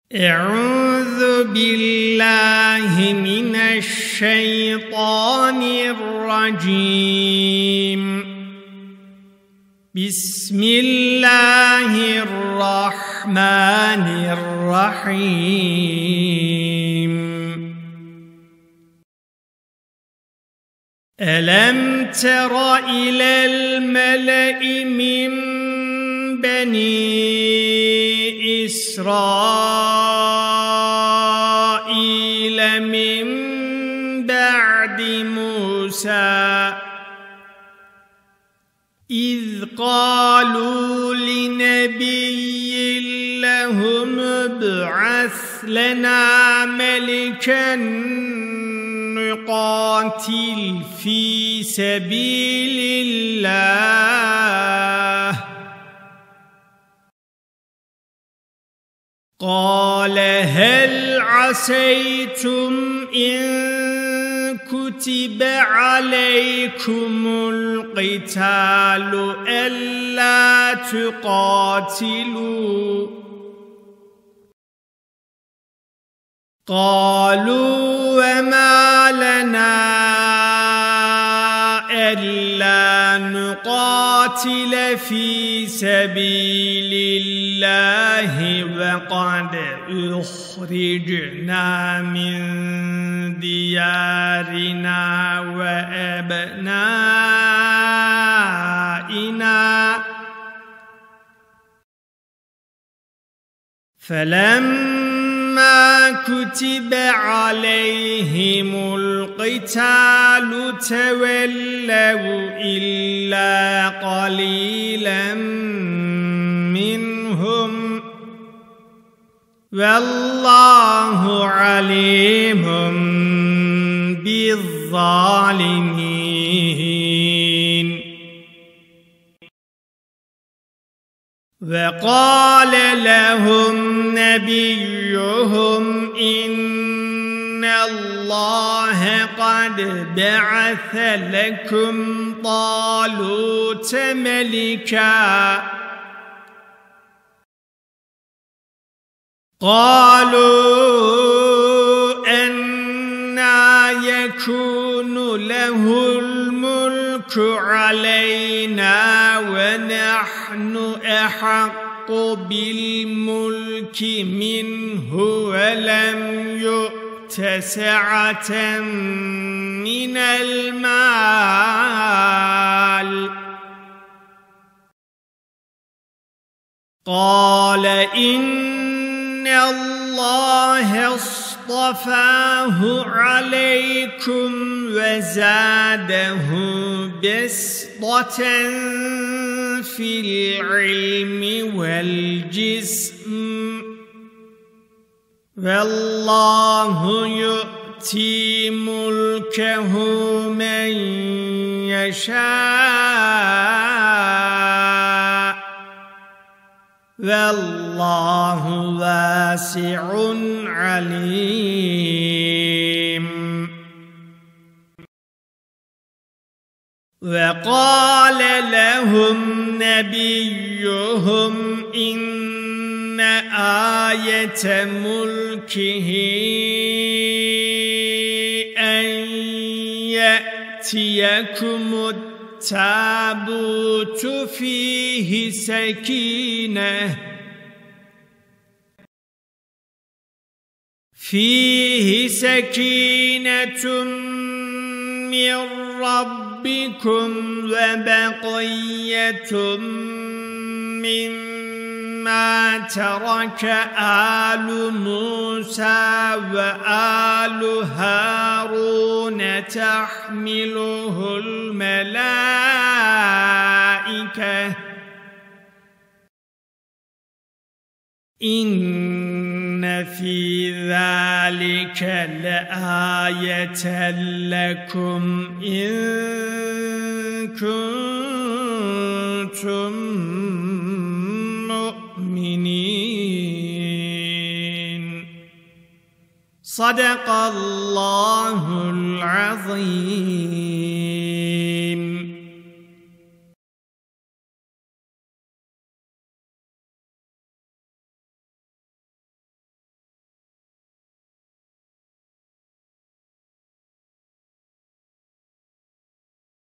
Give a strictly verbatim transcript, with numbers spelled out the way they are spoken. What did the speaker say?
أعوذ بالله من الشيطان الرجيم. بسم الله الرحمن الرحيم. ألم تر إلى الملأ من بني إسرائيل من بعد موسى إذ قالوا لنبي لهم ابعث لنا ملكا نقاتل في سبيل الله قال هل عسيتم إن كتب عليكم القتال ألا تقاتلوا قالوا وما لنا ألا نقاتل في سبيل الله وقد أخرجنا من ديارنا وأبنائنا فلما كتب عليهم القتال تولوا إلا قليلا منهم والله عليم بالظالمين. وقال لهم نبيهم إن الله قد بعث لكم طالوت ملكا قالوا أنى يكون له الملك علينا ونحن أحق بالملك منه ولم يؤت سعة من المال قال إن الله اصطفاه عليكم وزاده بسطة في العلم والجسم والله يؤتي ملكه من يشاء والله واسع عليم. وقال لهم نبيهم إن آية ملكه أن يأتيكم التابوت فيه سكينة فيه سكينة من ربكم وبقية مما ترك آل موسى وآل هارون تحمله الملائكة إن في ذلك لآية لكم إن كنتم مؤمنين. صدق الله العظيم.